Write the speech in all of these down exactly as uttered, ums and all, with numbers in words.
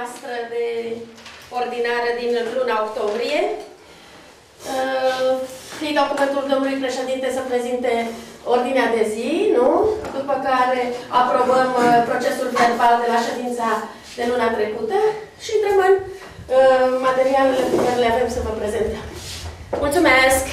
noastră de ordinară din luna octombrie. Îi dau cuvântul domnului președinte să prezinte ordinea de zi, nu? După care aprobăm procesul verbal de la ședința de luna trecută și întrebăm materialele pe care le avem să vă prezentăm. Mulțumesc!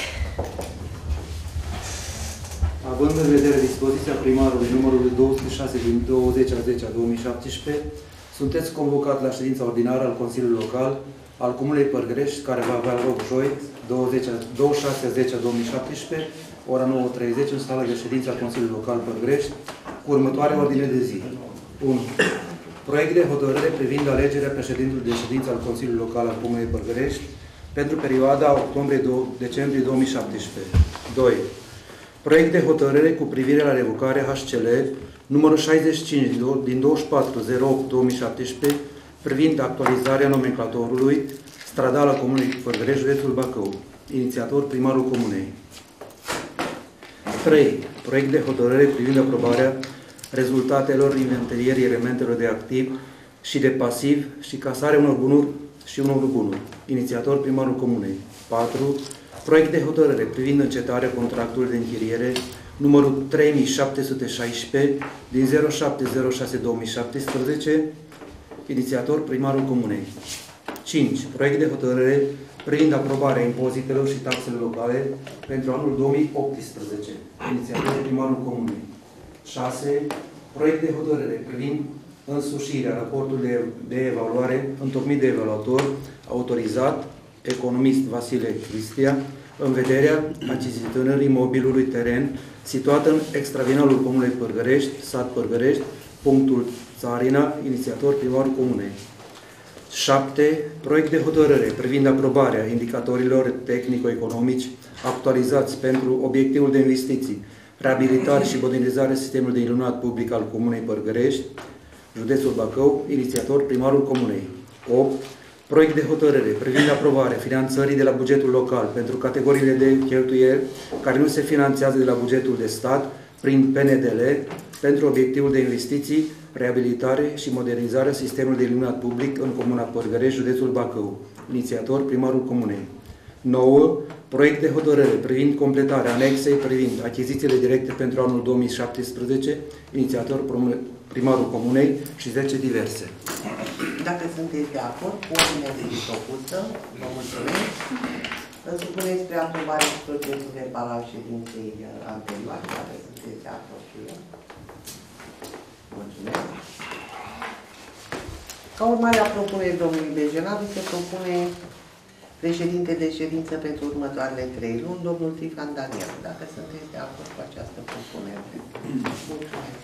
Având în vedere dispoziția primarului numărul două sute șase din douăzeci a zecea două mii șaptesprezece, sunteți convocat la ședința ordinară al Consiliului Local al Comunei Părgărești, care va avea loc joi, douăzeci și șase a zecea două mii șaptesprezece, ora nouă treizeci, în sala de ședință a Consiliului Local Părgărești, cu următoarea ordine de zi. unu. Proiect de hotărâre privind alegerea președintelui de ședință al Consiliului Local al Comunei Părgărești pentru perioada octombrie-decembrie două mii șaptesprezece. doi. Proiect de hotărâre cu privire la revocarea H C L numărul șaizeci și cinci din douăzeci și patru zero opt două mii șaptesprezece privind actualizarea nomenclatorului stradal al Comunei Părgărești, județul Bacău. Inițiator primarul Comunei. trei. Proiect de hotărâre privind aprobarea rezultatelor inventarierii elementelor de activ și de pasiv și casarea unor bunuri și unor bunuri. Inițiator primarul Comunei. patru. Proiect de hotărâre privind încetarea contractului de închiriere numărul trei mii șapte sute șaisprezece din zero șapte zero șase două mii șaptesprezece, inițiator primarul Comunei. cinci. Proiect de hotărâre privind aprobarea impozitelor și taxelor locale pentru anul două mii optsprezece, inițiator primarul Comunei. șase. Proiect de hotărâre privind însușirea raportului de, de evaluare întocmit de evaluator autorizat, economist Vasile Cristia, în vederea achiziționării imobilului teren situat în extravinalul Comunei Părgărești, sat Părgărești, punctul Țarina, inițiator primarul Comunei. șapte. Proiect de hotărâre privind aprobarea indicatorilor tehnico-economici actualizați pentru obiectivul de investiții, reabilitare și modernizare sistemului de iluminat public al Comunei Părgărești, județul Bacău, inițiator primarul Comunei. opt. Proiect de hotărâre privind aprobarea finanțării de la bugetul local pentru categoriile de cheltuieli care nu se finanțează de la bugetul de stat prin P N D L pentru obiectivul de investiții, reabilitare și modernizarea sistemului de iluminat public în Comuna Părgărești, județul Bacău. Inițiator primarul Comunei. nouă. Proiect de hotărâre privind completarea anexei privind achizițiile directe pentru anul două mii șaptesprezece, inițiator primarul Comunei și zece diverse. Dacă sunteți de acord cu ordinea de zi propusă, vă mulțumesc. Îmi supuneți spre aprobare procesul verbal al ședinței anterioare, dacă sunteți de acord cu el. Mulțumesc. Ca urmare a propunerii domnului Bejenaru, se propune președinte de ședință pentru următoarele trei luni, domnul Trifan Daniel. Dacă sunteți de acord cu această propunere. Mulțumesc.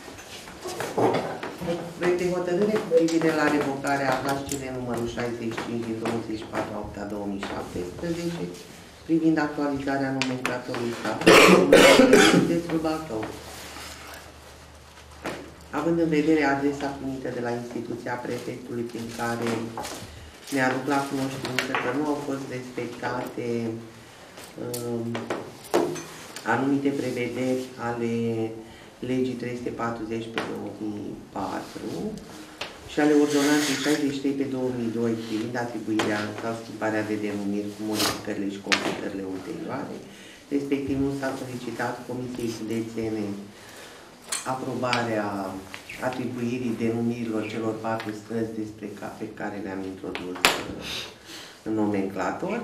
Proiect de hotărâre cu privire la revocarea H C L numărul șaizeci și cinci din douăzeci și patru a opta două mii șaptesprezece privind actualizarea nomenclatorului statului județul Bacău. Având în vedere adresa primită de la instituția prefectului prin care ne aduc la cunoștință că nu au fost respectate um, anumite prevederi ale legii trei sute patruzeci pe două mii patru și ale ordonanței șaizeci și trei pe două mii doi privind atribuirea sau schimbarea de denumiri cu modificările și completările ulterioare, respectiv nu s-a solicitat Comisiei Județene aprobarea atribuirii denumirilor celor patru străzi despre pe care le-am introdus în nomenclator.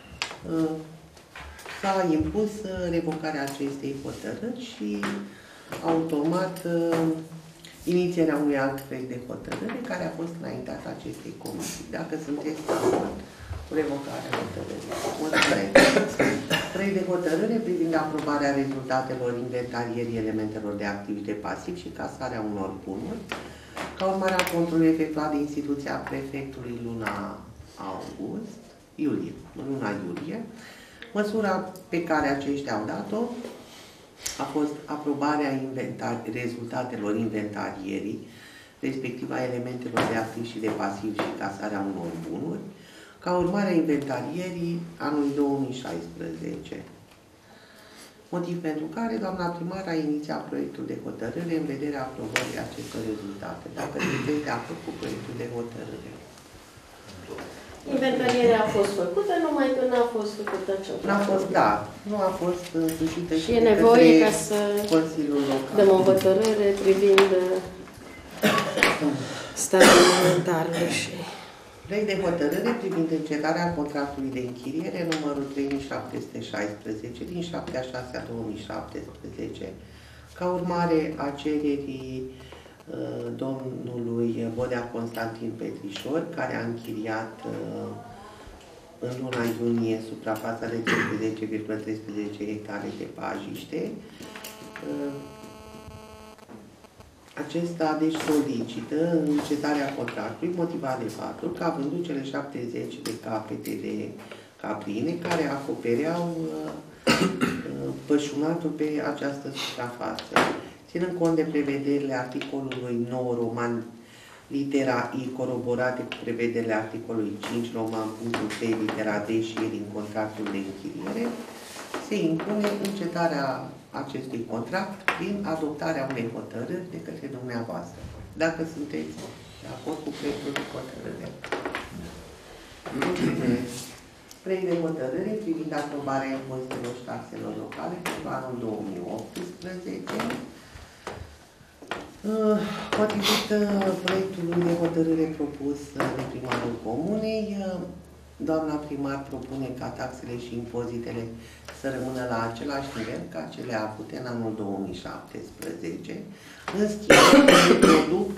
S-a impus revocarea acestei hotărâri și automat inițierea unui alt proiect de hotărâre care a fost înaintat acestei comisii. Dacă sunteți de acord cu revocarea hotărârii. Mulțumesc. Proiect de hotărâre privind aprobarea rezultatelor inventarierii elementelor de activitate pasiv și casarea unor bunuri, ca urmare a controlului efectuat de instituția prefectului luna august, iulie, luna iulie. Măsura pe care aceștia au dat-o a fost aprobarea inventar rezultatelor inventarierii, respectiv a elementelor de activ și de pasiv și casarea unor bunuri, ca urmare a inventarierii anului două mii șaisprezece. motiv pentru care doamna primar a inițiat proiectul de hotărâre în vederea aprobării acestor rezultate. Dacă sunteți de acord cu proiectul de hotărâre. Inventarierea a fost făcută, numai că n-a fost făcută ce N-a fost, da, nu a fost însușită și e nevoie ca să Consiliul Local. dăm o hotărâre privind stadiul inventarului și... Proiect de hotărâre privind încetarea contractului de închiriere numărul trei mii șapte sute șaisprezece din șapte a șasea două mii șaptesprezece, ca urmare a cererii uh, domnului Bodea Constantin Petrișor, care a închiriat uh, în luna iunie suprafața de treisprezece virgulă treisprezece hectare de pajiște. Uh, Acesta deci solicită încetarea contractului motivat de faptul că a vândut cele șaptezeci de capete de caprine care acopereau uh, pășunatul pe această suprafață. Ținând cont de prevederile articolului nouă roman litera I coroborate cu prevederile articolului cinci roman punctul trei litera D și E din contractul de închiriere, se impune încetarea acestui contract prin adoptarea unei hotărâri de către dumneavoastră. Dacă sunteți de acord cu proiectul de hotărâre. Proiect de hotărâre privind aprobarea impozitelor și taxelor locale pentru anul două mii optsprezece. Potrivit proiectului de hotărâre propus de primarul comunei, doamna primar propune ca taxele și impozitele să rămână la același nivel ca cele avute în anul două mii șaptesprezece. În schimb, se introduc,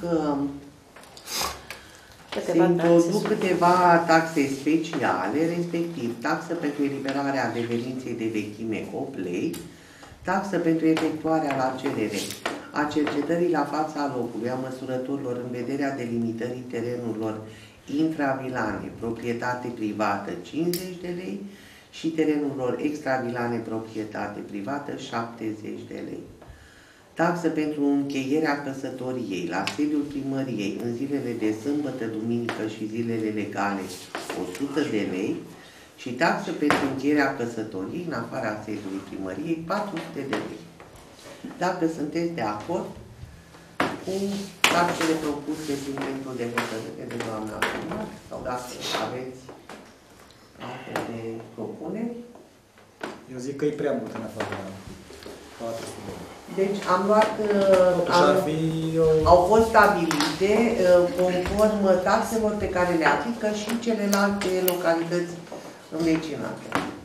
se introduc câteva taxe speciale, respectiv taxă pentru eliberarea adeverinței de vechime opt lei, taxă pentru efectuarea la cerere a cercetării la fața locului a măsurătorilor în vederea delimitării terenurilor intravilane, proprietate privată, cincizeci de lei, și terenurilor extravilane, proprietate privată, șaptezeci de lei. Taxă pentru încheierea căsătoriei la sediul primăriei în zilele de sâmbătă, duminică și zilele legale, o sută de lei, și taxă pentru încheierea căsătoriei în afara sediului primăriei, patru sute de lei. Dacă sunteți de acord cu taxele propuse prin proiectul de hotărâre de doamna primar, sau dacă aveți alte de propuneri. Eu zic că e prea mult în afară patru sute. Deci am luat, am, fi o... au fost stabilite conform taxelor pe care le aplică și celelalte localități învecinate.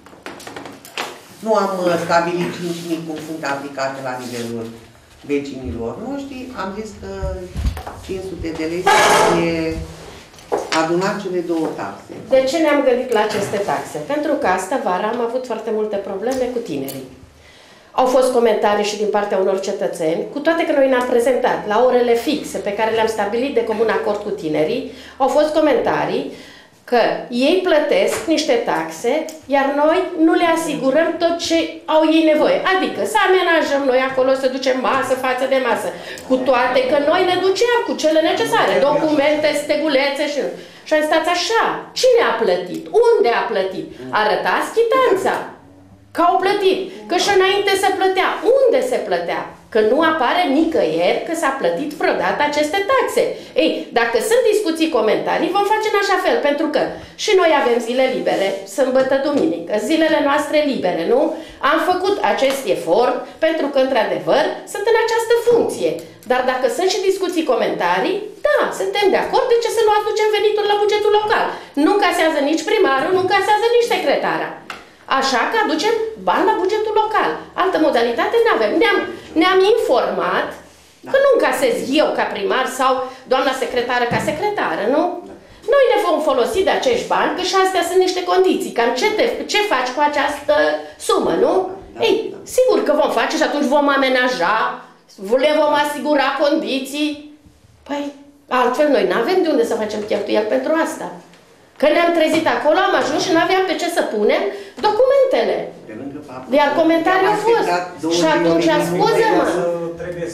Nu am stabilit cinci mii cum sunt aplicate la nivelul vecinilor noștri, am zis că cinci sute de lei să fie adunat cele două taxe. De ce ne-am gândit la aceste taxe? Pentru că asta vara am avut foarte multe probleme cu tinerii. Au fost comentarii și din partea unor cetățeni, cu toate că noi ne-am prezentat la orele fixe pe care le-am stabilit de comun acord cu tinerii, au fost comentarii că ei plătesc niște taxe, iar noi nu le asigurăm tot ce au ei nevoie. Adică să amenajăm noi acolo, să ducem masă față de masă, cu toate că noi ne duceam cu cele necesare, documente, stegulețe și... Și am stat așa. Cine a plătit? Unde a plătit? Arătați chitanța că au plătit. Că și înainte se plătea. Unde se plătea? Că nu apare nicăieri că s-a plătit vreodată aceste taxe. Ei, dacă sunt discuții, comentarii, vom face în așa fel, pentru că și noi avem zile libere, sâmbătă, duminică, zilele noastre libere, nu? Am făcut acest efort pentru că, într-adevăr, sunt în această funcție. Dar dacă sunt și discuții, comentarii, da, suntem de acord, de ce să nu aducem venituri la bugetul local? Nu casează nici primarul, nu casează nici secretara. Așa că aducem bani la bugetul local. Altă modalitate nu avem. Ne-am ne-am informat da. Că nu încasez eu ca primar sau doamna secretară ca secretară, nu? Da. Noi ne vom folosi de acești bani, că și astea sunt niște condiții. Cam ce, te, ce faci cu această sumă, nu? Da, Ei, da. Sigur că vom face și atunci vom amenaja, le vom asigura condiții. Păi, altfel noi nu avem de unde să facem cheltuieli pentru asta. Că ne-am trezit acolo, am ajuns și nu aveam pe ce să punem documentele. Iar comentarii au fost. Și atunci, scuze-mă. Trebuie să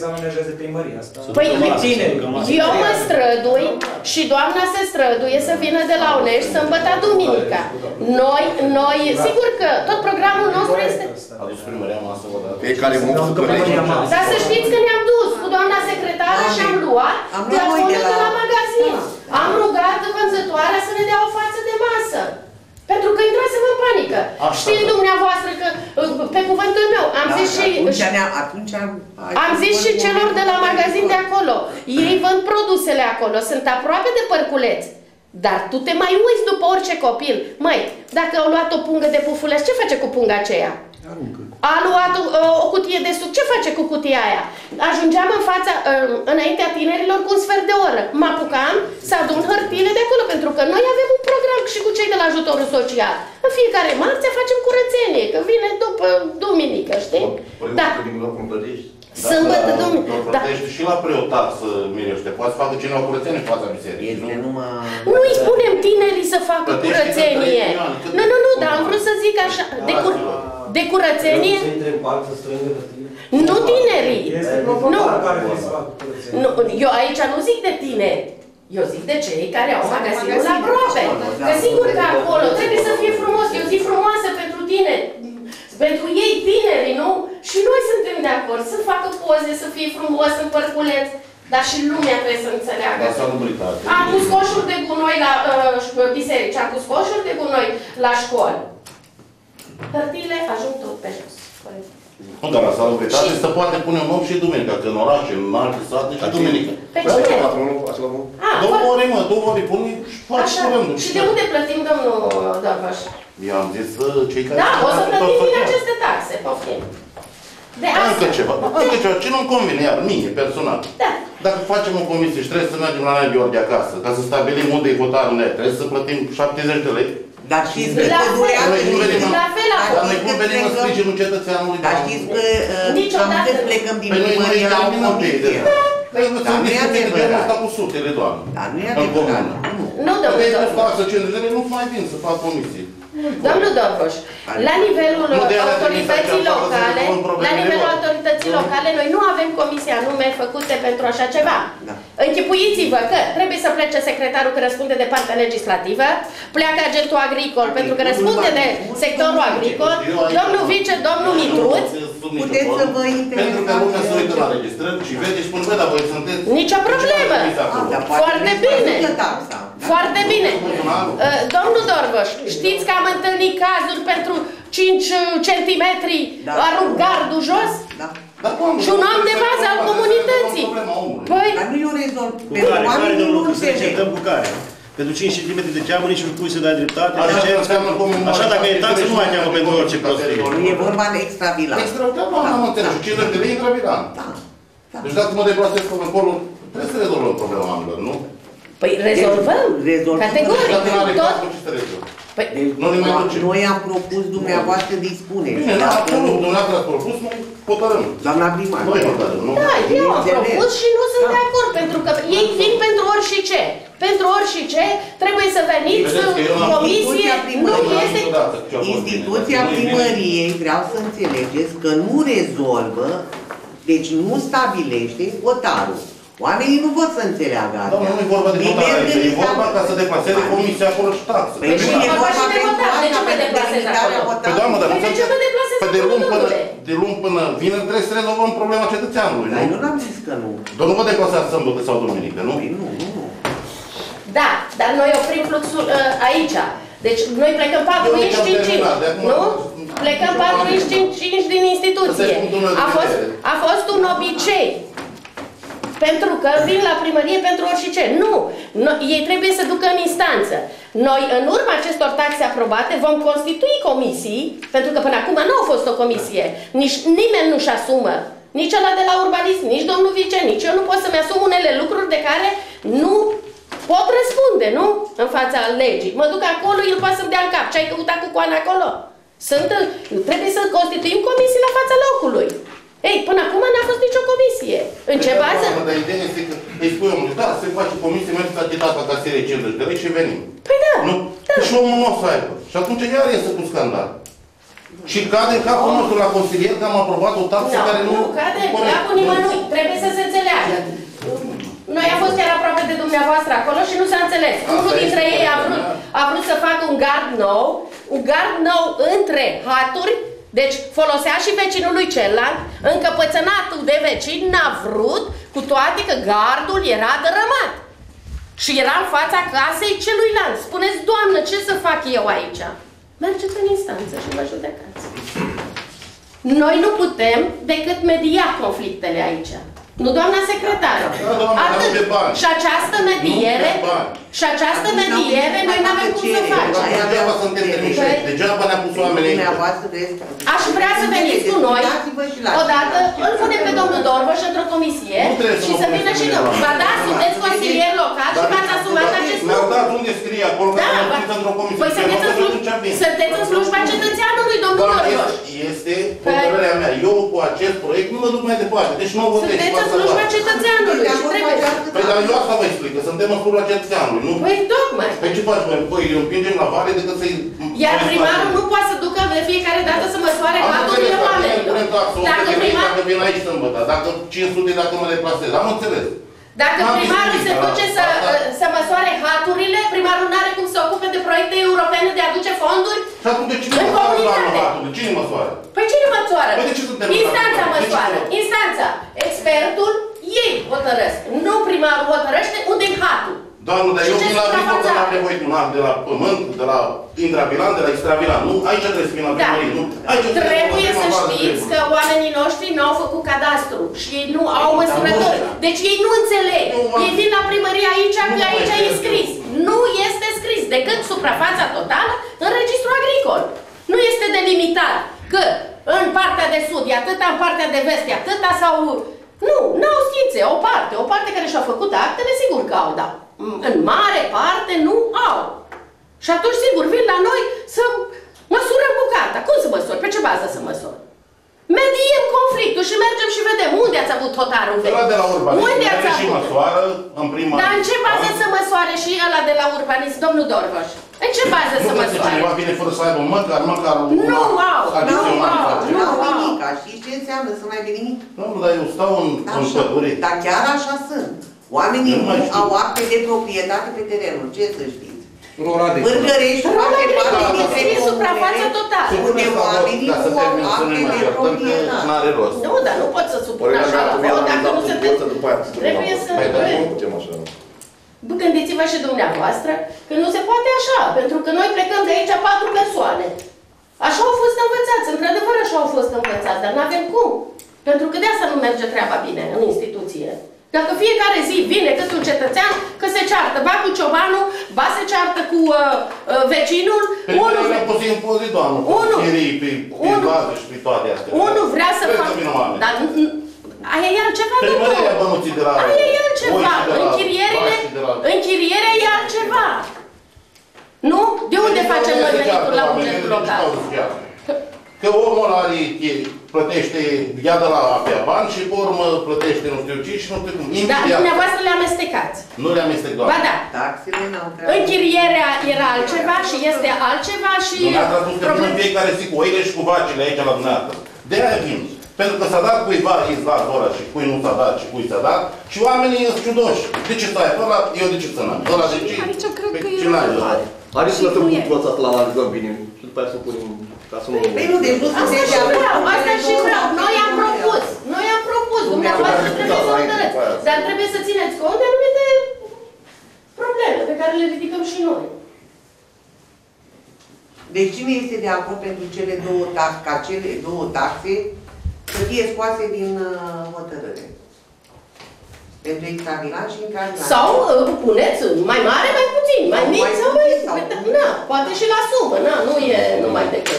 să amenajeze primăria asta. Păi, eu mă strădui și doamna se străduie să vină de la Unești sâmbătă duminica. Noi, noi, sigur că tot programul nostru este... A dus primăria masă o dată. Pe care mă ocup Dar să știți că ne-am dus cu doamna secretară și am luat de acolo de la magazin. Am rugat vânzătoarea să ne dea o față de masă. Pentru că intrasem în panică. Știți dumneavoastră că, pe cuvântul meu, am zis și... Am zis și celor de la magazin de acolo. Ei vând produsele acolo, sunt aproape de Părculeț. Dar tu te mai uiți după orice copil. Măi, dacă au luat o pungă de pufuleț, ce face cu punga aceea? Aruncă. A luat o, o cutie de suc, ce face cu cutia aia? Ajungeam în fața, înaintea tinerilor cu un sfert de oră. Mă apucam să adun hârtiile de acolo, pentru că noi avem un program și cu cei de la ajutorul social. În fiecare marțea facem curățenie, că vine după duminică, știi? Da. Sâmbătă, duminică. Da. Și la preotaxă, Mirește, poate să facă cineva curățenie în fața bisericii, nu? Nu-i spunem tinerii să facă curățenie. Nu, nu, nu, dar am vrut să zic așa, de, cur de curățenie. Nu tinerii. Nu. Nu, eu aici nu zic de tineri. Eu zic de cei care au magazinul la aproape. Că sigur că acolo trebuie să fie frumos. Eu zic frumoasă pentru tineri. Pentru ei tinerii, nu? Și noi suntem de acord să facă poze, să fie frumos în Părculeț. Dar și lumea trebuie să înțeleagă. Am pus coșuri de gunoi la uh, biserici, am pus coșuri de gunoi la școală. Hârtiile ajung tot pe jos. Nu, dar la salubritate și... se poate pune un om și duminică, că în oraș, în alte sate și duminică. Pe cine? Două ore, mă, două ore, pune și faci curândul. Și de unde plătim, domnul Dărbaș? Eu am zis cei care... Da, o să plătim din aceste taxe, poftim. De asta. Încă ceva, încă ceva, ce nu-mi convine, iar, mie, personal. Da. Dacă facem o comisie și trebuie să mergem la Nea Gheorghe acasă, ca să stabilim unde e hotarul net, trebuie să plătim șaptezeci de lei. Dar știți că la fel, la fel a fost. Dar noi cum venim în sprijinul cetățeanului? Dar știți că cam cât plecăm din primărie la o comisie. Dar nu e adevărat. Dar cu sutele, doamne. Dar nu e adevărat. Nu, domnul Dărbaș. Nu mai vin să fac comisie. Domnul Dărbaș, la nivelul autorității locale, la nivelul autorității locale, noi nu avem comisii anume făcute pentru așa ceva. Închipuiți-vă că trebuie să plece secretarul că răspunde de partea legislativă, pleacă agentul agricol pentru că răspunde de sectorul agricol, domnul vice, domnul Mitruț. Puteți să vă interesați. Pentru că lumea se uită la registrări și vede și spune, bă, dar voi sunteți... Nicio problemă. Foarte bine. Foarte bine. Domnul Dărbaș, știți că am întâlnit cazuri pentru cinci centimetri, arunc gardul jos? Da. Și un om de bază al comunității. Păi... Dar nu eu rezolv. Care, care, domnul, că să încercăm cu care? Pentru cinci centimetri de geamă nici nu pui să dai dreptate. Așa dacă e taxă, nu mai cheamă pentru orice prostie. Nu e vorba de extravilan. Extravilan, nu am înțeles. cincizeci de lei intravilan. Deci dacă mă deplasez până acolo, trebuie să rezolvăm problema oamenilor, nu? Păi rezolvăm. Categoric. Tot. Păi, noi am propus, dumneavoastră dispuneți. Bine, nu, absolut, dumneavoastră ați propus, noi hotărâm. Doamna primar. Noi hotărâm, nu? Da, eu am propus și nu sunt de acord, pentru că ei vin pentru orice ce. Pentru orice ce, trebuie să veniți comisie, nu este... Instituția primăriei, vreau să înțelegeți, că nu rezolvă, deci nu stabilește hotarul. Oamenii nu vor să înțeleagă asta. Doamne, nu e vorba de hotare, e vorba ca să deplaseze comisia acolo și taxă. Păi nu e vorba pentru asta, pentru delimitarea hotarului. Păi doamnă, dar de luni până, de luni până vineri trebuie să rezolvăm problema cetățeanului, nu? Păi nu l-am zis că nu. Dar nu vă deplasați sâmbătă sau duminică, nu? Păi nu, nu, nu. Da, dar noi oprim fluxul uh, aici. Deci noi plecăm patru inci, cinci inci, nu? Plecăm patru inci, cinci inci din instituție. A fost, a fost un obicei. Pentru că vin la primărie pentru orice. Nu! No, ei trebuie să ducă în instanță. Noi, în urma acestor taxe aprobate, vom constitui comisii, pentru că până acum nu a fost o comisie. Nici nimeni nu-și asumă. Nici ăla de la urbanism, nici domnul vice, nici eu nu pot să-mi asum unele lucruri de care nu pot răspunde, nu? În fața legii. Mă duc acolo, el poate să-mi dea în cap. Ce ai căutat cu coana acolo? Sunt, trebuie să constituim comisii la fața locului. Ei, până acum n-a fost nicio comisie. În ce bază? Dar ideea este că îi spui omului, da, se face comisie, mergeți la chitata ca serie cincizeci de lei și venim. Păi da. Nu? Da. Și omul nu o să aibă. Și atunci iar iese cu scandal. Și cade în capul nostru la consilier că am aprobat o taxă No, care nu... nu cade în capul nimănui. Trebuie să se înțeleagă. Noi am fost chiar aproape de dumneavoastră acolo și nu s-a înțeles. Unul dintre ei a vrut, a vrut să facă un gard nou, un gard nou între haturi, deci folosea și vecinului celălalt, încăpățânatul de vecin n-a vrut, cu toate că gardul era dărâmat. Și era în fața casei celuilalt. Spuneți, Doamnă, ce să fac eu aici? Mergeți în instanță și vă judecați. Noi nu putem decât media conflictele aici. Nu, doamna secretară. Da, doamna, Atât. nu de bani. Și această mediere, și această mediere, noi nu avem cum să facem. Degeaba suntem trimiși. Degeaba ne-a pus oamenii aici. Aș vrea să veniți cu noi, odată, îl punem pe domnul Dorvăș într-o comisie și să vină și domnul. Ba da, sunteți consilier local și v-ați asumat acest lucru. Mi-au dat unde scrie acolo că am venit într-o comisie. Păi sunteți în slujba cetățeanului, domnul Dorvăș. Este hotărârea mea. Eu cu acest proiect nu mă duc mai departe. Deci nu votez. Sunteți în slujba cetățeanului și trebuie. Păi dar eu asta vă explic, că suntem în slujba cetățeanului, nu? Păi tocmai. Păi ce faci, băi? Păi îi împingem la vale decât să-i... Iar primarul nu poate să ducă de fiecare dată să măsoare haturile oamenilor. Dacă primarul... Dacă vin aici sâmbătă, dacă cinci sute dacă mă deplasez, am înțeles. Dacă primarul se duce să, să măsoare haturile, primarul nu are cum să ocupe de proiecte europene de a aduce fonduri și atunci cine măsoară la haturile? Cine măsoară? Păi cine măsoară? Păi de ce suntem Instanța măsoară. Instanța. Expertul, ei hotărăsc. Nu primarul hotărăște unde-i hatul. Doamne, dar eu vin la Victor că n-am nevoie de un act de la pământ, de la intravilan, de la extravilan. Nu? Aici trebuie să vin la primărie, nu? Aici trebuie să știți că oamenii noștri nu au făcut cadastru și ei nu au măsurători. Deci ei nu înțeleg. Ei vin la primărie aici, că aici e scris. Nu este scris decât suprafața totală în registrul agricol. Nu este delimitat că în partea de sud e atâta, în partea de vest e atâta sau... Nu, n-au schițe, o parte. O parte care și-au făcut actele, sigur că au, dar în mare parte nu au. Și atunci, sigur, vin la noi să măsurăm bucata. Cum să măsori? Pe ce bază să măsori? Mediem conflictul și mergem și vedem unde ați avut hotarul vechi. Ăla de la urbanism, unde ați avut? și măsoară în prima... Dar în ce bază să măsoare și ăla de la urbanism, domnul Dorvăș? În ce bază să măsoare? Cineva vine fără să aibă măcar, măcar... Nu au! Nu au! Nu au nimic. Știți ce înseamnă să nu ai de nimic? Nu, dar eu stau în pădure. Dar chiar așa sunt. Oamenii nu au acte de proprietate pe terenul. Ce să știți? Mărgărești face parte dintre suprafața totală. Unde oamenii nu au acte de proprietate. N-are rost. Nu, dar nu pot să supun așa la vot dacă nu se trebuie să... Gândiți-vă și dumneavoastră că nu se poate așa, pentru că noi plecăm de aici patru persoane. Așa au fost învățați, într-adevăr așa au fost învățați, dar nu avem cum. Pentru că de asta nu merge treaba bine în instituție. Dacă fiecare zi vine cât un cetățean, că se ceartă, ba cu ciobanul, ba se ceartă cu uh, uh, vecinul, pe unul... Pe poți impozit, doamnă, unul, pe bază și pe toate astea. Unul vrea să facă... Dar aia e altceva, domnul. Aia e altceva. Închirierile, închirierea e altceva. Nu? De unde facem noi venitul la bugetul local? Că omul ăla plătește, ia de la apea bani și pe urmă plătește nu știu ce și nu știu cum. Dar dumneavoastră le amestecați. Nu le amestec, doar. Ba da. Închirierea era altceva și este altceva și... Dumneavoastră a spus că vin în fiecare zi cu oile și cu vacile aici la dumneavoastră. De-aia vin. Pentru că s-a dat cuiva izlat ăla și cui nu s-a dat și cui s-a dat și oamenii sunt ciudoși. De ce stai? Ăla, eu de ce să n-am? Ăla de ce? Aici cred că ce n-ai ăla? Haideți să lăsăm punctul ăsta să-l analizăm bine și după aia să punem ca să nu... Păi nu, deci nu asta și vreau, asta și vreau. Noi am propus. Noi am propus. Dumneavoastră trebuie să hotărâți. Dar trebuie să țineți cont de anumite probleme pe care le ridicăm și noi. Deci cine este de acord pentru cele două taxe, ca cele două taxe să fie scoase din uh, hotărâre? Pentru extravilan și intravilan. Sau uh, puneți mai mare, mai puțin, mai mic sau mai... Na, poate și la sumă, na, nu e numai decât.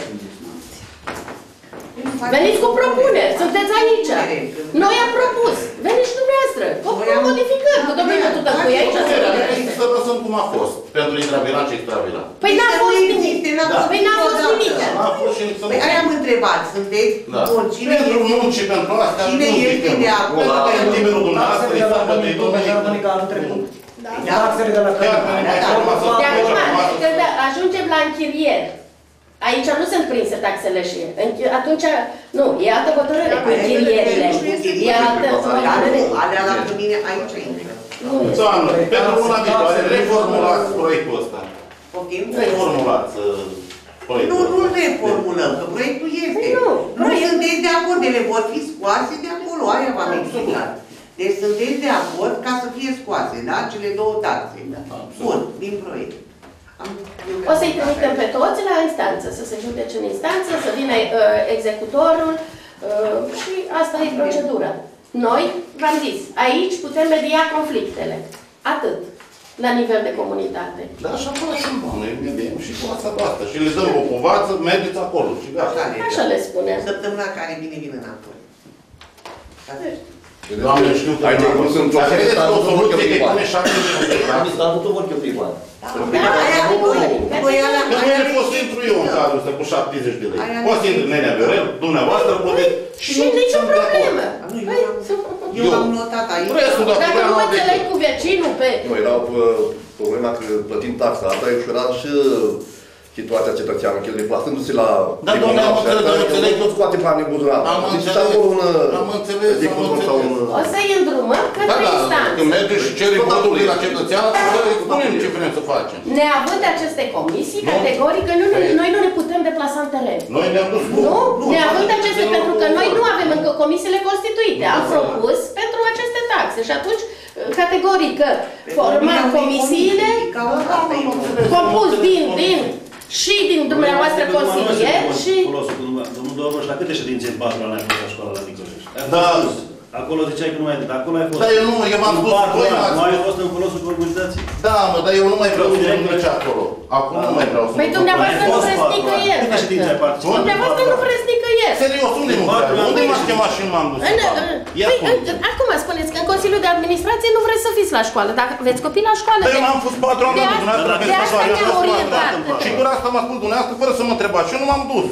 Veniți cu propuneri, sunteți aici. Noi am propus. Veniți și dumneavoastră. Cu modificări, cu domnul tu tăcui aici. Să lăsăm cum a fost, pentru intravilan și extravilan. Păi n-a fost nimic. Păi n-a fost nimic. Păi aia am întrebat, sunteți bun, cine pentru munci și pentru asta, cine este de acord? Pentru că în timpul dumneavoastră, e sărbătă, e Duminică anul trecut. Taxele de la Cărmâni. De acum, când ajungem la închirieri, Aici nu sunt prinse taxele și atunci, nu, e altă hotărâre cu închirierile. E altă hotărâre. Alea la mine aici intră. Doamnă, pentru una viitoare, reformulați proiectul ăsta. Reformulați proiectul Nu, ăsta. nu reformulăm, că proiectul este. Nu, Nu sunteți de acord, ele vor fi scoase de acolo, aia v-am explicat. Deci sunteți de acord ca să fie scoase, da? Cele două taxe. Bun, din proiect. O să-i trimitem pe toți la instanță, să se judece în instanță, să vină uh, executorul uh, și asta e procedura. Noi, v-am zis, aici putem media conflictele. Atât. La nivel de comunitate. Da, așa facem, noi mediem și cu asta basta. Și le dăm o povață, mergeți acolo și gata. Așa le spunem. Săptămâna care vine, vine înapoi. Doamne, știu că... Aici cum sunt o vedeți o soluție că pune șaptezeci de lei. Am statutul vor cheltui bani. Da, aia nu Că nu e fost să intru eu în cadrul ăsta cu șaptezeci de lei. Poți să intru Nenea Viorel, dumneavoastră, puteți... Și nicio problemă. Eu am notat aici. Dacă nu mă înțeleg cu vecinul pe... Nu, era problema că plătim taxa asta, ușura și situația cetățeană, că el deplasându-se la tribunal și atâta, el tot scoate bani în buzunar. Am înțeles, am înțeles, am înțeles. O să-i îndrumăm către instanță. Când mergem și cerem votul de la cetățean, să îi spunem ce vrem să facem. Neavând aceste comisii, categoric, noi nu ne putem deplasa în teren. Noi ne-am dus cu... Nu? Neavând aceste, pentru că noi nu avem încă comisiile constituite. Am propus pentru aceste taxe și atunci, categoric, formăm comisiile compus din, din și din dumneavoastră consilier și... Domnul Dormoș, la câte ședințe în patru ani ai fost la școala la Nicoleș? Da. Acolo ziceai că nu mai... Acolo ai fost. Da, eu nu, eu v-am spus... Nu ai fost în folosul comunității? Da, mă, dar eu nu mai vreau să mă nici acolo. Acum nu mai vreau să mă... Păi dumneavoastră nu vreți nicăieri. Câte ședințe ai participat? Dumneavoastră nu vreți nicăieri. Serios, unde nu vreau? Unde m-ați chemat și nu m-am dus? Păi, acum spuneți că în Consiliul de Administrație nu vreți să fiți la școală. Dacă aveți copii la școală... Dar eu n-am fost patru ani la dumneavoastră. De asta ne-am orientat. Și doar asta m-a spus dumneavoastră fără să mă întrebați. Și eu nu m-am dus.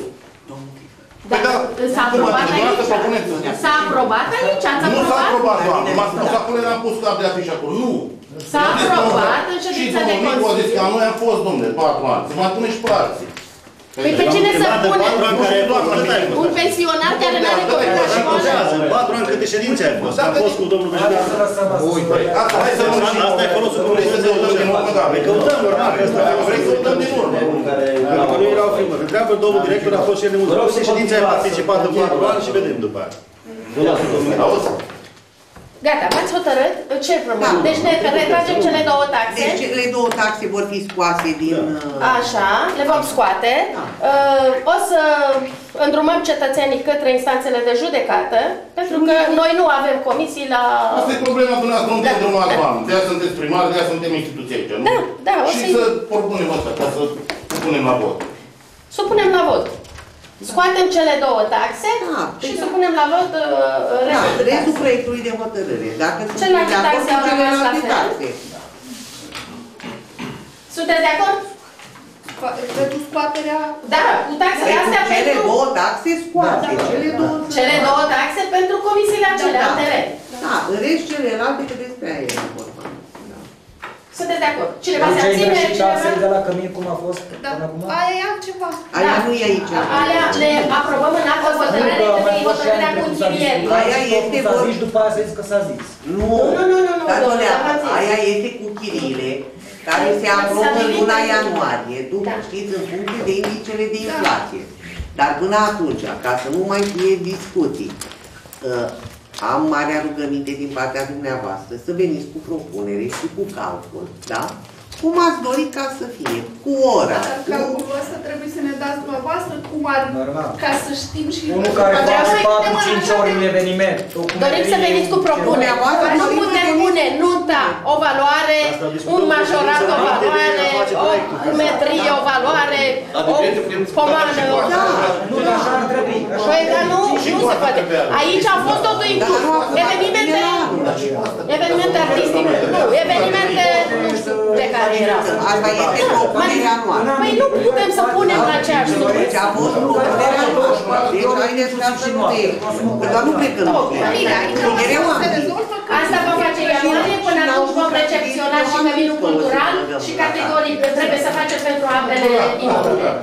S-a aprobat aici? S-a aprobat aici? Ați Nu s-a aprobat? aprobat, doamne. M-a spus acolo, n-am pus cap de afiș acolo. Nu. S-a aprobat în ședința de Consiliu. Și domnul Micu a zis că noi am fost, domnule, patru ani. Să mai pune și pe alții. Păi pe cine să pune? Un pensionar care n-are copii la școală? În patru ani câte ședințe ai fost? Am fost cu domnul Beșegar. Asta e folosul comunității. Păi căutăm, normal, că ăsta e căutăm din urmă. Dacă nu erau filmă. Întreabă domnul director, a fost și el de mult. Câte ședințe ai participat în patru ani și vedem după aia. Gata, v-ați hotărât? Ce rămâne? Deci ne retragem cele două taxe. Deci cele două taxe vor fi scoase din... Așa, le vom scoate. O să îndrumăm cetățenii către instanțele de judecată, pentru că noi nu avem comisii la... Asta e problema dumneavoastră, nu te îndrumați bani. De-aia sunteți primari, de-aia suntem instituții aici, nu? Da, da, o Și să-i... să propunem asta, ca să punem la vot. Să punem la vot. Scoatem cele două taxe Da, și să punem la vot uh, restul de restul taxe. proiectului de hotărâre. Dacă Celelalte taxe au rămas la fel. taxe. Sunteți de acord? Pentru scoaterea... Da, cu taxele astea Cele pentru... două taxe scoate. Cele două... Cele două taxe pentru comisiile acelea în teren. Da, în rest celelalte, că despre aia e vorba. Sunteți de acord? Cineva se abține? Taxele de la Cămin, cum a fost Da, până acum? aia e altceva. Aia nu e aici. Alea le aprobăm în altă hotărâre de hotărârea cu închirierii. Aia este S-a vor- zis, după aia s-a zis că s-a zis. Nu, Nu, nu, nu, nu, dar domnule, doamne, v-am zis. aia este cu chiriile care se aprobă în luna ianuarie, după, Da. știți, în funcție de indicele de inflație. Dar până atunci, ca să nu mai fie discuții, uh, am marea rugăminte din partea dumneavoastră să veniți cu propunere și cu calcul, da? Cum ați dori ca să fie? Cu ora. Dar cu... calculul ăsta trebuie să ne dați dumneavoastră cum ar... Normal. Ca să știm și... Unul care Aceea face noi patru suntem cinci în ori așa un eveniment. Dorim să veniți cu propuneri. Nu putem pune nunta, o valoare, un majorat, o valoare, o cumetrie, o valoare, o pomană. Nu, dar așa ar trebui. Păi, dar nu, nu se poate. Aici a fost totul inclus. Evenimente, evenimente artistice, nu, evenimente, nu știu de care era. Asta este propunerea noastră. Păi nu putem să punem la aceeași sumă. Deci a fost propunerea noastră. Deci haideți ca să nu te... Că doar nu cred că nu știu. Mereu am zis. Asta va face ianuarie, până atunci vom recepționa și căminul cultural și categoric trebuie să facem pentru apele inundate.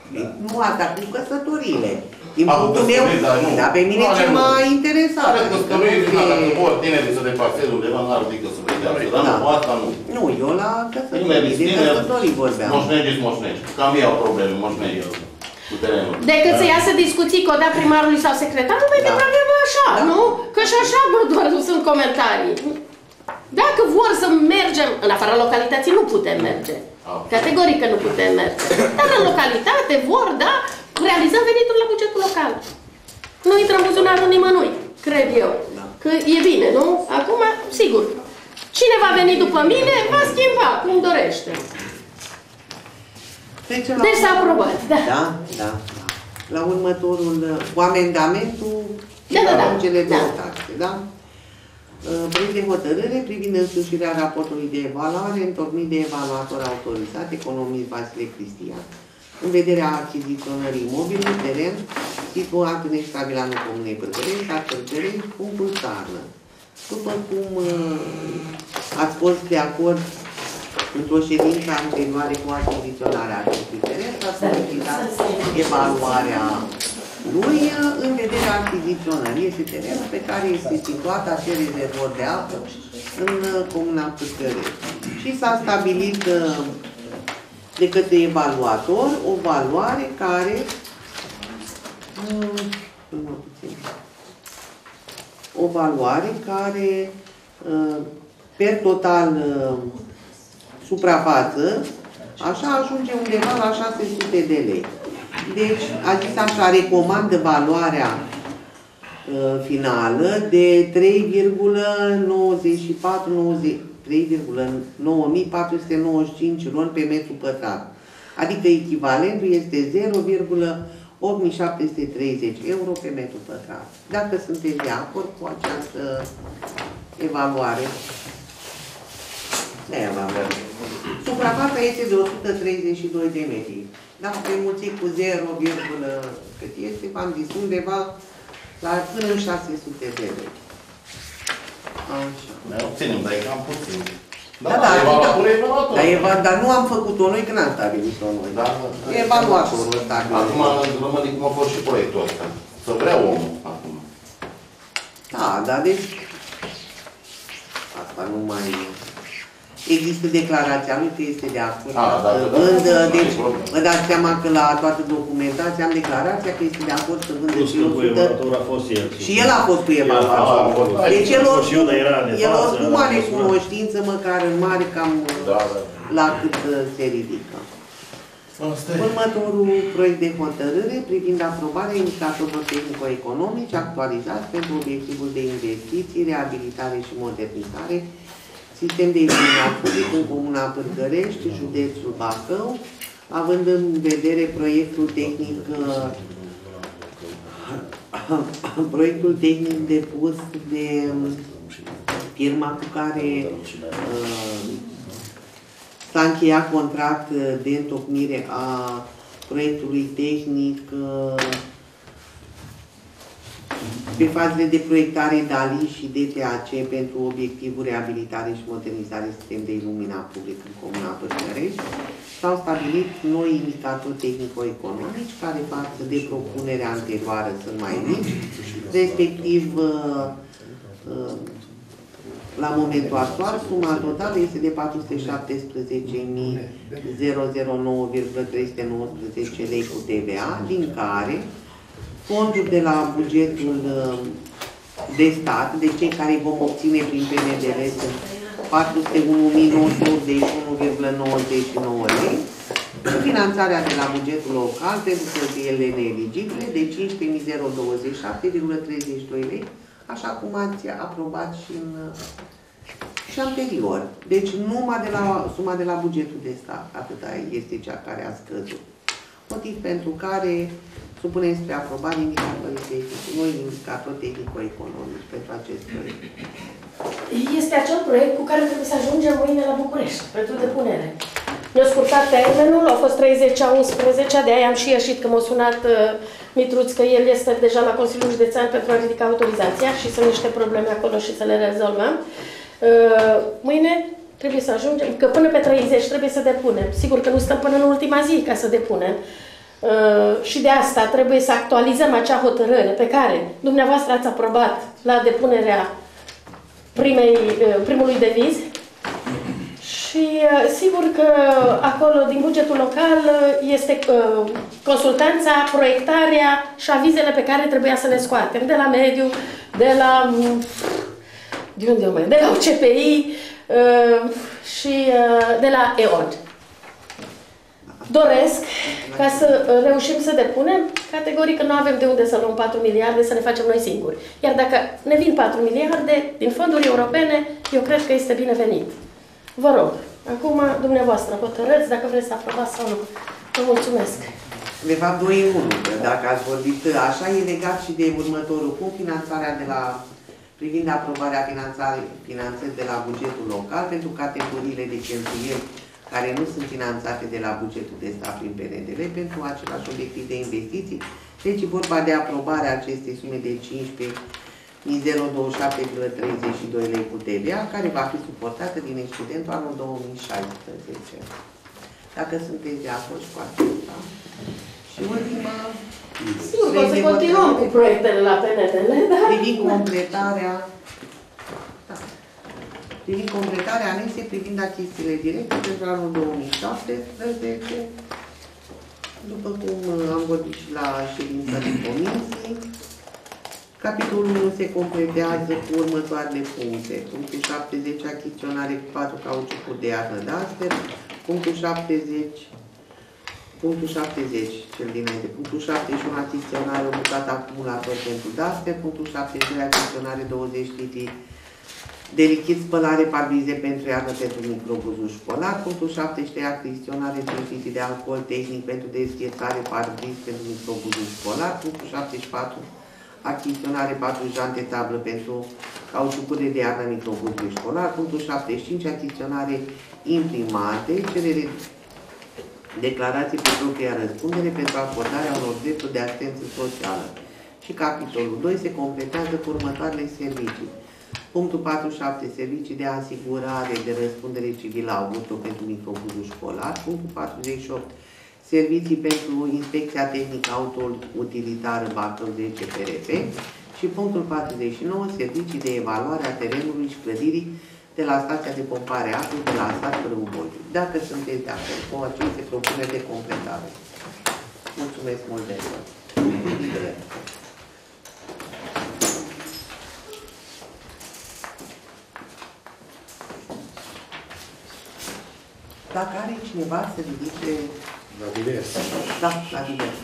Nu asta, cu căsătoriile. Din punctul meu, dar pe mine ce m-a interesat. Are căsătoriri, dacă vor tinerii să depaseze undeva, n-ar fi că să vedească, dar nu, asta nu. Nu, eu la căsătorii, de căsătorii vorbeam. Moșnegiți, moșnești. Cam ei au probleme, moșnegii cu terenul. Decât să iasă discuții că o dea primarului sau secretarul, mai degrabă așa, nu? Că și așa doar sunt comentarii. Dacă vor să mergem, în afara localității nu putem merge. Categoric că nu putem merge. Dar în localitate vor, da, realizăm venituri la bugetul local. Nu intră în buzunarul nimănui, cred eu. Că e bine, nu? Acum, sigur, cine va veni după mine, va schimba, cum dorește. Deci s-a aprobat, da. Da, da. La următorul, cu amendamentul, da, da, da. cele două da. taxe, da? Proiect de hotărâre privind însușirea raportului de evaluare întocmit de evaluator autorizat, economist Vasile Cristian, în vederea achiziționării imobilului teren situat în extravilanul Comunei Pârgărești, sat Pârgărești, punctul Sarnă. După cum ați fost de acord într-o ședință anterioară cu achiziționarea acestui teren, s-a solicitat evaluarea lui în vederea achiziționării. Este terenul pe care este situat acel rezervor de apă în Comuna Pârgărești. Și s-a stabilit de către evaluator o valoare care o valoare care per total suprafață așa ajunge undeva la șase sute de lei. Deci, a zis așa, recomandă valoarea uh, finală de trei virgulă nouăzeci și patru trei virgulă nouă mii patru sute nouăzeci și cinci ron pe metru pătrat. Adică echivalentul este zero virgulă opt mii șapte sute treizeci euro pe metru pătrat. Dacă sunteți de acord cu această evaluare, de-aia v-am văzut. Suprafața este de o sută treizeci și doi de metri. Dacă pe mulțit cu zero, cât este, v-am zis, undeva la până în șase sute de lei. Așa. Ne obținem, dar e cam puțin. Da, da, da, dar nu am făcut-o noi, că n-am stabilit-o noi. Evaluatorul ăsta. Acum rămâne cum a fost și proiectul ăsta. Să vrea omul acum. Da, dar deci asta nu mai... Există declarația lui că este de acord. A, da, da, vândă, da, deci da, vă dați seama că la toată documentația am declarația că este de acord să vândă și o sută. Și el a fost cu evaluator. Deci el oricum are cunoștință, măcar în mare, cam da, da. La cât se ridică. Următorul proiect de hotărâre privind aprobarea indicatorilor tehnico-economici actualizați pentru obiectivul de investiții, reabilitare și modernizare, sistem de iluminat public în Comuna Pârgărești, județul Bacău, având în vedere proiectul tehnic proiectul tehnic depus de firma cu care uh, s-a încheiat contract de întocmire a proiectului tehnic uh, pe fazele de proiectare DALI și D T A C pentru obiectivul reabilitare și modernizare sistem de iluminat public în Comuna Pârgărești. S-au stabilit noi indicatori tehnico-economici care față de propunerea anterioară sunt mai mici, respectiv la momentul actual suma totală este de patru sute șaptesprezece mii nouă virgulă trei sute nouăsprezece lei cu T V A, din care fonduri de la bugetul de stat, de cei care vom obține prin P N D R sunt patru sute unu mii nouă sute optzeci și unu virgulă nouăzeci și nouă lei, finanțarea de la bugetul local pentru cheltuielile neeligibile de cincisprezece mii douăzeci și șapte virgulă treizeci și doi lei, așa cum ați aprobat și, în, și anterior. Deci numai de la suma de la bugetul de stat, atâta este cea care a scăzut. Motiv pentru care supunem spre aprobare indicatorii tehnici, noi indicatori tehnico-economici pentru acest proiect. Este acel proiect cu care trebuie să ajungem mâine la București, pentru depunere. Ne-a scurtat termenul, au fost treizeci a unsprezecea, de aia am și ieșit că m-a sunat uh, Mitruț că el este deja la Consiliul Județean pentru a ridica autorizația și sunt niște probleme acolo și să le rezolvăm. Uh, mâine trebuie să ajungem, că până pe treizeci trebuie să depunem. Sigur că nu stăm până în ultima zi ca să depunem. Uh, și de asta trebuie să actualizăm acea hotărâre pe care dumneavoastră ați aprobat la depunerea primei, uh, primului deviz. Și uh, sigur că acolo, din bugetul local, uh, este uh, consultanța, proiectarea și avizele pe care trebuia să le scoatem. De la mediu, de la... De unde o mai? De la U C P I uh, și uh, de la E O D. Doresc ca să reușim să depunem, categoric că nu avem de unde să luăm patru miliarde să ne facem noi singuri. Iar dacă ne vin patru miliarde din fonduri europene, eu cred că este binevenit. Vă rog, acum dumneavoastră hotărâți dacă vreți să aprobați sau nu. Vă mulțumesc. De fapt, doi în unu, că dacă ați vorbit așa, e legat și de următorul punct, finanțarea de la, privind aprobarea finanțării de la bugetul local pentru categoriile de cheltuieli care nu sunt finanțate de la bugetul de stat prin P N D L pentru același obiectiv de investiții. Deci e vorba de aprobarea acestei sume de cincisprezece mii douăzeci și șapte virgulă treizeci și doi lei cu T V A, care va fi suportată din excedentul anul două mii șaisprezece. Dacă sunteți de acord cu acesta. Și ultima... Sigur că o să continuăm cu proiectele la P N D L, dar... Privind completarea... privind completarea anexei privind achizițiile directe pentru anul două mii șaptesprezece, după cum am vorbit și la ședința de comisii. Capitolul unu se completează cu următoarele puncte. Punctul șaptezeci, achiziționare cu patru cauciucuri de iarnă Daster. Punctul șaptezeci, punctul șaptezeci, cel dinainte. Punctul șaptezeci și unu, achiziționare bucată acumulator pentru Daster. Punctul șaptezeci și doi, achiziționare douăzeci litri de lichid spălare parbrize pentru iarnă pentru microbuzul școlar. Punctul șaptezeci și trei, achiziționare cinci litri de alcool tehnic pentru desghețare parbriz pentru microbuzul școlar. Punctul șaptezeci și patru, achiziționare patru jante tablă pentru cauciucurile de iarnă microbuzului școlar. Punctul șaptezeci și cinci, achiziționare imprimate, cerere declarații pe propria răspundere pentru acordarea unor drepturi de asistență socială. Și capitolul doi se completează cu următoarele servicii. Punctul patruzeci și șapte, servicii de asigurare de răspundere civilă auto pentru microbuzul școlar. Punctul patruzeci și opt, servicii pentru inspecția tehnică auto-utilitară Bacău zece P R P. Și punctul patruzeci și nouă, servicii de evaluare a terenului și clădirii de la stația de pompare apă de la sat Râuboiu. Dacă sunteți de acord cu aceste propuneri de completare. Mulțumesc mult de tot. Dacă are cineva să ridice... La diverse. Da, la diverse.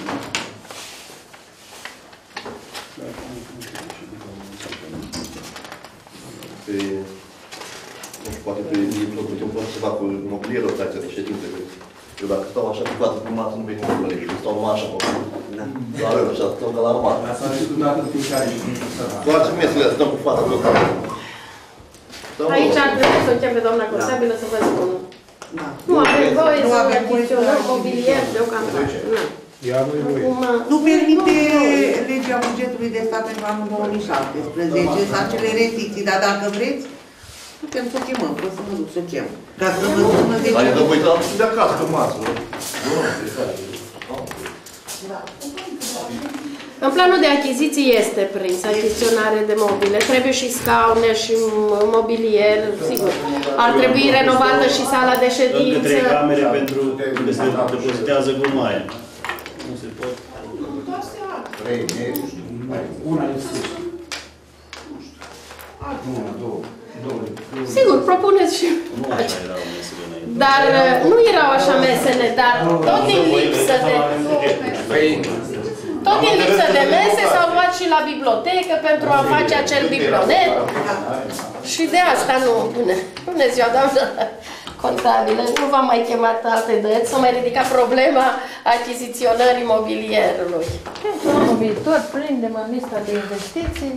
Pe, nu știu, poate pe mijlocul putem face ceva cu imobilierul ăsta de ședințe. Eu dacă stau așa cu toată prima dată nu vei cum părere. Eu stau numai așa, da. La rând, așa, stau ca la armat. Asta am discutat în fiecare ședință. Doar ce mesele, stăm cu fata pe cameră. Aici ar trebui să încheam pe doamna contabilă să vă spun. Da. Nu avem voie să achiziționăm mobilier deocamdată. Nu permite legea bugetului de stat pentru anul două mii șaptesprezece să acele restricții, dar dacă vreți, putem să o chemăm, vreau să mă duc să o chem. Ca să vă spună de ce. Dar e de uitat și de acasă, că m-ați, nu? În planul de achiziții este prins achiziționare de mobile. Trebuie și scaune și mobilier, sigur. Ar trebui renovată și sala de ședință. Încă trei camere pentru că se depozitează gunoaie. Nu se pot. Trei, una în sus. Una, două, două. Sigur, propuneți și... Nu așa erau mesele înainte. Dar nu erau așa mesele, dar tot din lipsă de... Tot din lipsă de mese s-au luat și la bibliotecă pentru a face acel biblionet. Și de asta nu... Bună ziua, doamnă contabilă, nu v-am mai chemat alte dăți, s-a mai ridicat problema achiziționării mobilierului. Pentru anul viitor prindem în lista de investiții.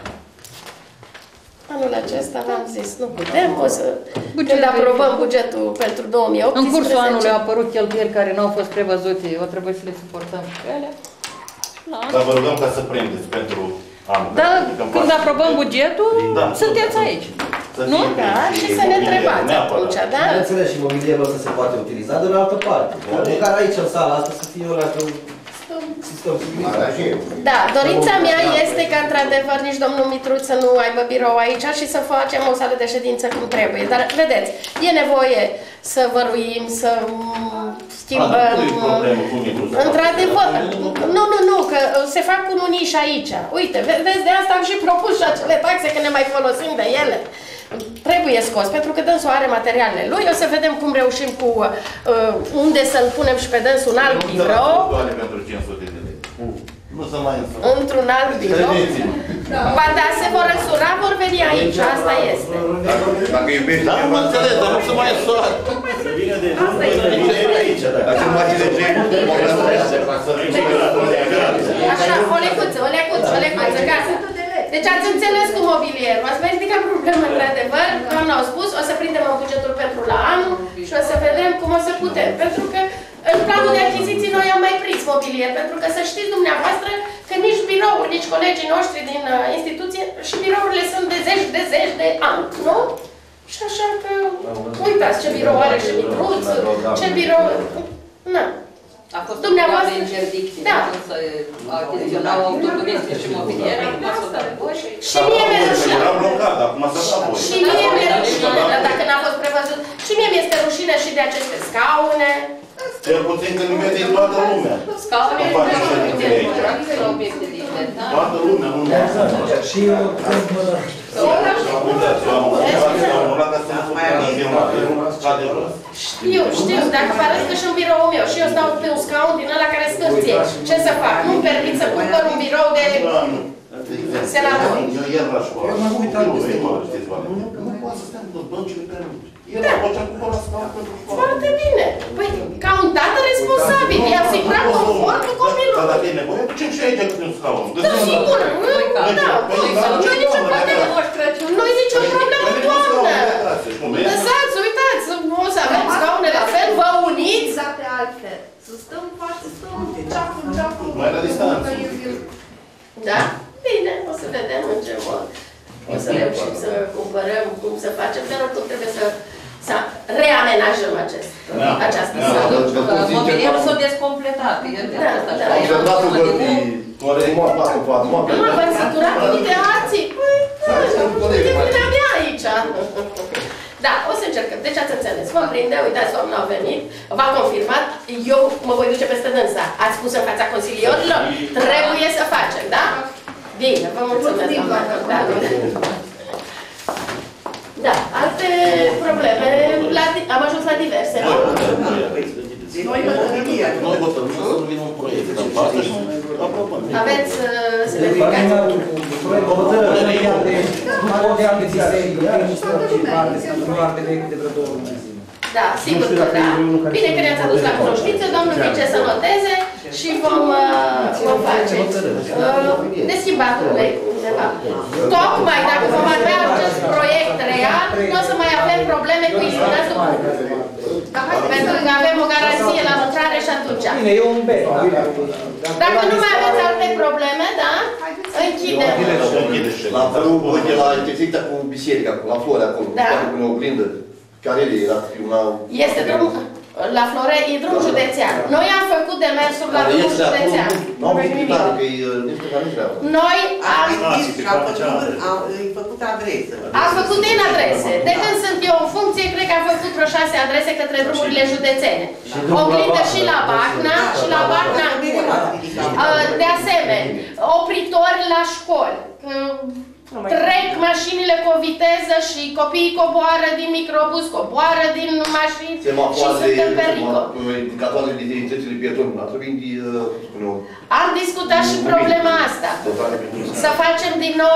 Anul acesta v-am zis, nu putem, o să... Când aprobăm bugetul pentru două mii optsprezece... În cursul anului au apărut cheltuieli care nu au fost prevăzute, o trebuie să le suportăm și ele. Dar vă rugăm ca să prindeți pentru anul. Dar când aprobăm bugetul, da, sunteți aici. Nu? Da? Și să ne întrebați atunci, da? Bineînțeles, și mobilierul ăsta se poate utiliza de la altă parte. Măcar aici, în sala asta, să fie o leacă sistem civilizat. Da, dorința mea este ca, într-adevăr, nici domnul Mitruț să nu aibă birou aici și să facem o sală de ședință cum trebuie. Dar, vedeți, e nevoie să văruim, să schimbăm... Într-adevăr, nu, nu, nu, că se fac unii și aici. Uite, vedeți, de asta am și propus și acele taxe, că ne mai folosim de ele. Trebuie scos, pentru că dânsul are materialele lui. O să vedem cum reușim cu uh, unde să-l punem și pe dânsul un alt birou. Nu să mai însura. Într-un alt birou. Ba da, se vor însura, vor veni aici, asta este. Dacă iubești... Da, mă înțeles, dar nu se mai însura. Să vină de nu, să vină aici, da. Dacă nu mai înțelege, Așa, o lecuță, o lecuță, o lecuță, gata. Deci ați înțeles cu mobilierul, ați mai ridicat problemă într-adevăr, doamna au spus, o să prindem în bugetul pentru la anul și o să vedem cum o să putem. Pentru că în planul de achiziții noi am mai prins mobilier, pentru că să știți dumneavoastră că nici birouri, nici colegii noștri din uh, instituție și birourile sunt de zeci de zeci de ani, nu? Și așa că, uitați ce birou are și Mitruț, ce birou... Na. A fost dumneavoastră în interdicție, da. să achiziționau autoturisme și mobiliere, acum s-o dă voi și... Și mie mi-e rușine. Era blocat, acum s-a dat voi. Și mie mi-e rușine, dar dacă n-a fost prevăzut. Și mie mi-este rușine și de aceste scaune. Cel puțin că nu vede toată lumea. Scaune Nu face ședințe aici. obiecte de inventar. Toată lumea, nu numai. Și eu când mă... Știu, știu, dacă vă arăt că și în biroul meu și eu stau pe un scaun din ăla care scârție. Ce să fac? Nu-mi permit să cumpăr un birou de senator. Eu ieri la școală. Eu m-am uitat peste tot. Nu poate să stea în băncile prea lungi. El a făcea cumpăra scaun pentru școală. Foarte bine. Păi, ca un tată responsabil, i-a asigurat confortul copilului. Dar dacă e nevoie, ducem și aici câte un scaun. Da, sigur, da. Nu-i nicio problemă. Nu-i nicio problemă, doamnă. Lăsați, uitați, o să avem scaune la fel, vă uniți. Pe altfel. Să stăm față, stăm ceafă în ceafă. Mai la distanță. Da? Bine, o să vedem în ce mod. O să reușim să cumpărăm, cum să facem, dar oricum trebuie să, să reamenajăm acest, da, această da, sală. Mobilierul s-a descompletat. Da, da. Am observat că vorbim corect, patru, patru, Nu mă v-ați săturat unii de alții. Păi, da, mea aici. Da, o să încercăm. Deci ați înțeles. Vom prinde, uitați, doamna a venit, v-a confirmat, eu mă voi duce peste dânsa. Ați spus în fața consilierilor, trebuie să facem, da? Bine, vă mulțumesc, doamna. Da, da, alte probleme, la, am ajuns la diverse, nu? Noi hotărâmie. Noi votăm să nu vină un proiect. Aveți să verificați? Da, sigur că da. Bine că ne-ați adus la cunoștință, domnul Vice să noteze și vom, vom face. De schimbat undeva. Tocmai dacă vom avea acest proiect real, nu o să mai avem probleme cu iluminatul public. Pentru că avem o garanție la lucrare și atunci. Bine, e un B. Dacă nu mai aveți alte probleme, da? Închidem. La felul, uite, la intersecția cu biserica, la Flore acolo, poate cu o oglindă, care era una... Este drumul, la Flore, e drum județean. Noi am făcut demersuri la drumul județean. Nu am făcut tare, că e nici că nici treabă. Noi am... Am făcut adresă. Am făcut din adrese. De când sunt eu în funcție, cred că am făcut vreo șase adrese către drumurile județene. Oglindă și la Bacna, și la Bacna în Gură. De asemenea, opritori la școli. Trec mașinile cu o viteză și copiii coboară din microbus, coboară din mașini și sunt în pericol. Indicatoarele de identitățile pietonilor, ar trebui de... Am discutat și problema asta. Să facem din nou...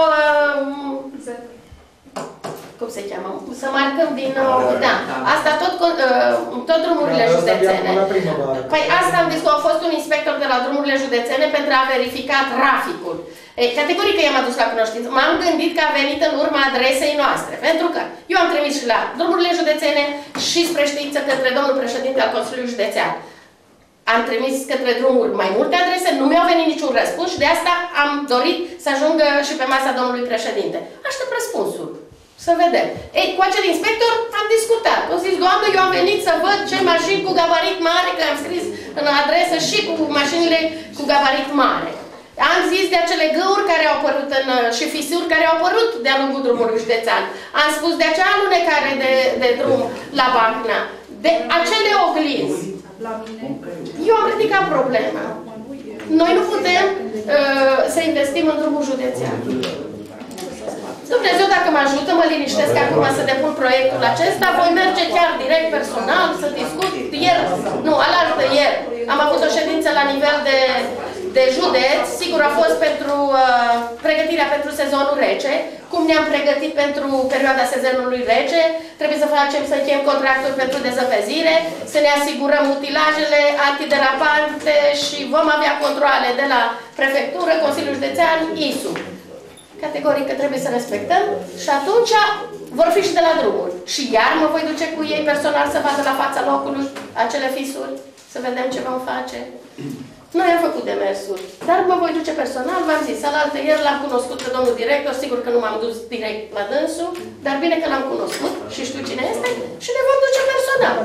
Cum se cheamă? Să marcăm din nou... Da. Asta tot, tot drumurile județene. Păi asta am discutat. A fost un inspector de la drumurile județene pentru a verifica traficul. Ei, categoric că i-am adus la cunoștință. M-am gândit că a venit în urma adresei noastre. Pentru că eu am trimis și la drumurile județene și spre știință către domnul președinte al Consiliului Județean. Am trimis către drumuri mai multe adrese, nu mi-au venit niciun răspuns și de asta am dorit să ajungă și pe masa domnului președinte. Aștept răspunsul. Să vedem. Ei, cu acel inspector am discutat. O zis, doamnă, eu am venit să văd ce mașini cu gabarit mare, că am scris în adresă și cu mașinile cu gabarit mare. Am zis de acele găuri care au apărut în, și fisuri care au apărut de-a lungul drumului județean. Am spus de acea alunecare de, de drum la Bacna. De acele oglinzi. Eu am ridicat problema. Noi nu putem uh, să investim în drumul județean. Dumnezeu, dacă mă ajută, mă liniștesc acum să depun proiectul acesta, voi merge chiar direct personal să discut ieri, nu, alaltă ieri. Am avut o ședință la nivel de, de județ, sigur a fost pentru uh, pregătirea pentru sezonul rece, cum ne-am pregătit pentru perioada sezonului rece, trebuie să facem, să încheiem contractul pentru dezăpezire, să ne asigurăm utilajele antiderapante și vom avea controale de la prefectură, Consiliul Județean, I S U. Categoric că trebuie să respectăm și atunci vor fi și de la drumuri. Și iar mă voi duce cu ei personal să vadă la fața locului acele fisuri, să vedem ce vom face. Noi am făcut demersuri, dar mă voi duce personal, v-am zis, alaltă ieri l-am cunoscut pe domnul director, sigur că nu m-am dus direct la dânsul, dar bine că l-am cunoscut și știu cine este și ne vom duce personal.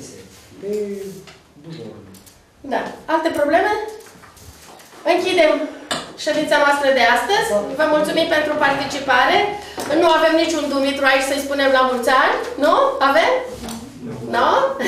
Da. Alte probleme? Închidem ședința noastră de astăzi. Vă mulțumim pentru participare. Nu avem niciun Dumitru aici să-i spunem la mulți ani. Nu? Avem? Nu?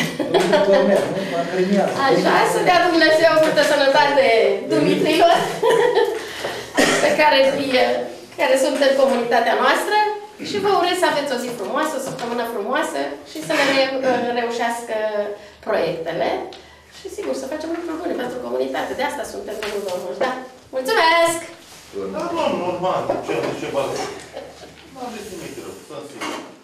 Așa, să dea Dumnezeu multă sănătate Dumitrilor pe care, care sunt în comunitatea noastră și vă urez să aveți o zi frumoasă, o săptămână frumoasă și să ne reușească proiectele. Și sigur, să facem lucruri bune pentru comunitate. De asta suntem cu domnul, da? Mulțumesc! Da, normal, ce, ce bază? Nu aveți nimic rău, să